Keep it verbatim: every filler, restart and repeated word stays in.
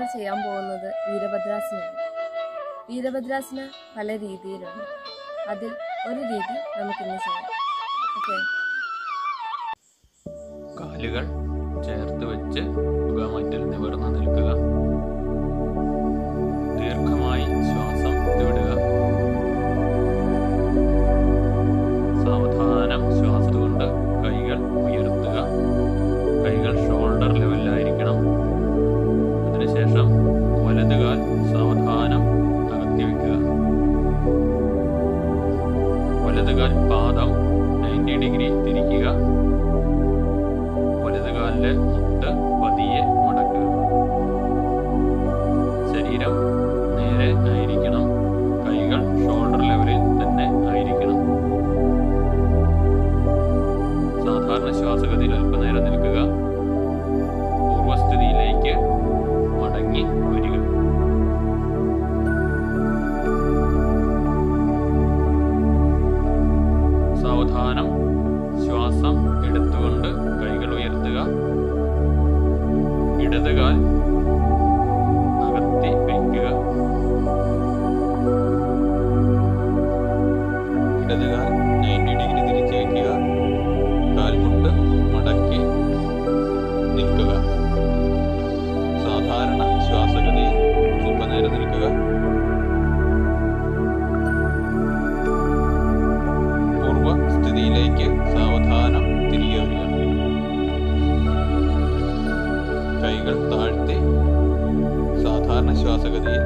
ചെയ്യാൻ പോകുന്നത് വീരഭദ്രാസനമാണ്. വീരഭദ്രാസന പല രീതിയിലുണ്ട്. അതിൽ ഒരു രീതി നമുക്കിന്ന് ചെയ്യാം. ഓക്കെ. കാലുകൾ ചേർത്ത് വെച്ച് മുഖമാറ്റിൽ നിവർന്ന് നിൽക്കുക. ദീർഘമായി ശ്വാസം വിടുക. സാവധാനം ശ്വാസം കൊണ്ട് കൈകൾ ഉയർത്തുക. കൈകൾ ഷോൾഡർ ലെവലിലായിരിക്കണം. അതിനുശേഷം വലതുകാൽ സാവധാനം അകത്തി വയ്ക്കുക. വലതുകാൽ പാദം നയൻറ്റി ഡിഗ്രി തിരിക്കുക. വലതുകാലിലെ മുട്ട് പതിയെ മടക്കുക. ശരീരം നേരെ ആയിരിക്കണം. കൈകൾ ഷോൾഡർ ലെവലിൽ തന്നെ ആയിരിക്കണം. സാധാരണ ശ്വാസഗതിയിൽ അല്പനേരം നിൽക്കുക. പൂർവസ്ഥിതിയിലേക്ക് മടങ്ങി വരിക. സാവധാനം ശ്വാസം എടുത്തുകൊണ്ട് കൈകൾ ഉയർത്തുക. ഇടതുകാൽ അകത്തി വയ്ക്കുക. ഇടതുകാൽ നയൻറ്റി ഡിഗ്രി തിരിച്ചു വയ്ക്കുക. കാൽമുട്ട് മടക്കി നിൽക്കുക. സാധാരണ ശ്വാസഗതിയിൽ അല്പനേരം നിൽക്കുക. പൂർവസ്ഥിതിയിലേക്ക് സാവധാനം തിരികെ വരിക. കൈകൾ താഴ്ത്തി സാധാരണ ശ്വാസഗതിയിൽ